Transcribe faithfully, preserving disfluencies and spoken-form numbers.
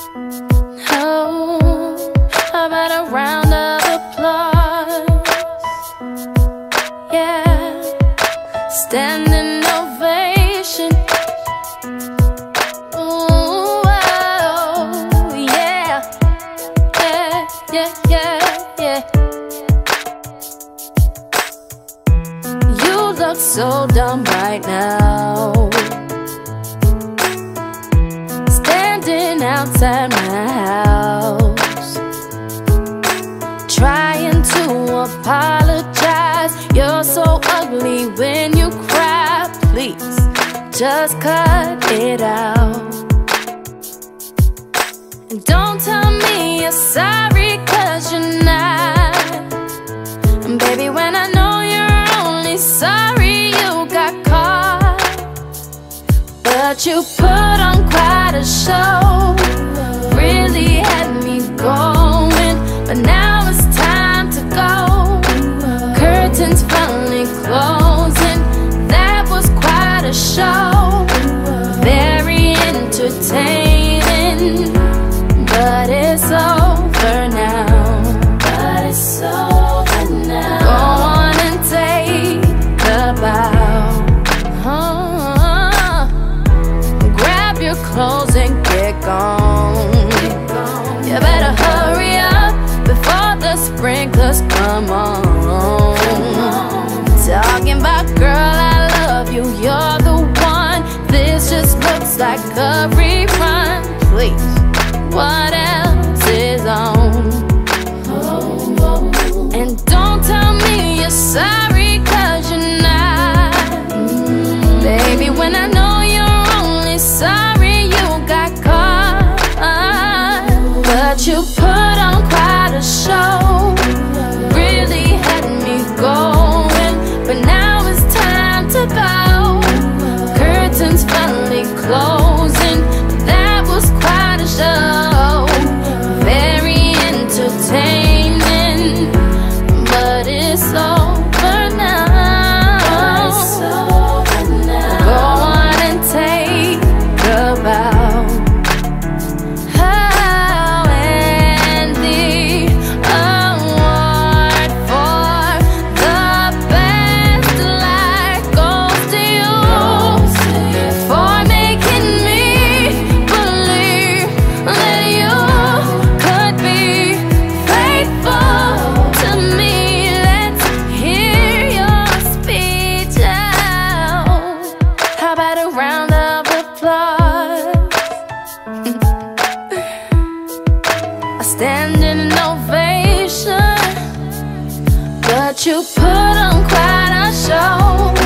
Oh, how about a round of applause? Yeah, standing ovation. Ooh, oh, yeah, yeah, yeah, yeah, yeah. You look so dumb right now, outside my house, trying to apologize. You're so ugly when you cry. Please, just cut it out. And don't tell me you're sorry, cause you're not. And baby, when I know you're only sorry you got caught, but you put on quite a show, really had me going. But now it's time to go, curtains finally closing. That was quite a show, very entertaining. But it's over now, but it's over now. Go on and take a bow. Your clothes and get gone. You better hurry up before the sprinklers come on. Talking about, girl, I love you, you're the one. This just looks like a rerun. Please, what else is on? And don't tell me you're sorry, cause you're not. Baby, when I know you're only sorry you got caught, but you put on quite a show, really had me going. But now it's time to go, curtains finally closing. That was quite a show, very entertaining. But it's over now, go on and take a bow. Oh, and the award for the best life goes to you, for making me believe that you could be faithful to me. Let's hear your speech out. How about a round of applause? A standing ovation, but you put on quite a show.